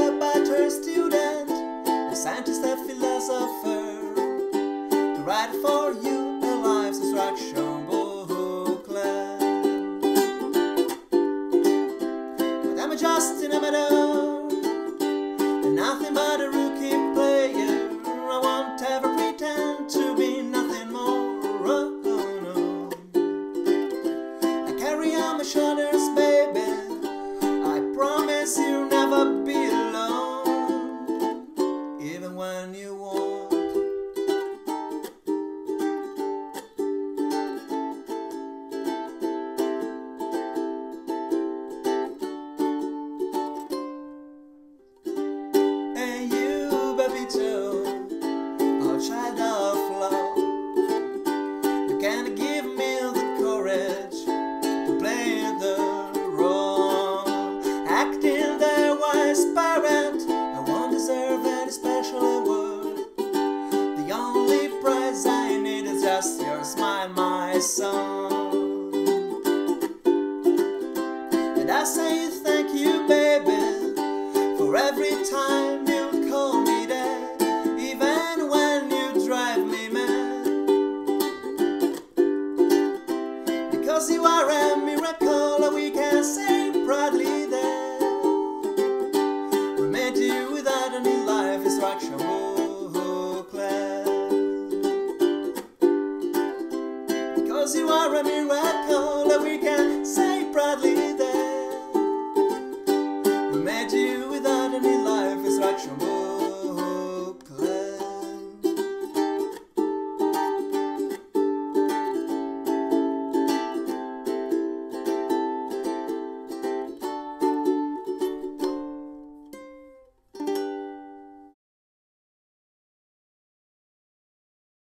a better student, a scientist, a philosopher, to write for you a life's instruction booklet. But I'm just an amateur, and nothing but a rookie player. I won't ever pretend to be nothing more. Oh, no. I carry on my shoulders, baby. I promise you'll never be alone, even when you won't. And you, baby, too, oh child of love, you can give me the courage to play the role, acting the wise parent. I won't deserve any special award. The only prize I need is just your smile, my son. And I say thank you, baby, for every time you call me dad, even when you drive me mad. Because you are a miracle, we can say proudly that we made you without any life instruction booklet. Because you are a miracle, we can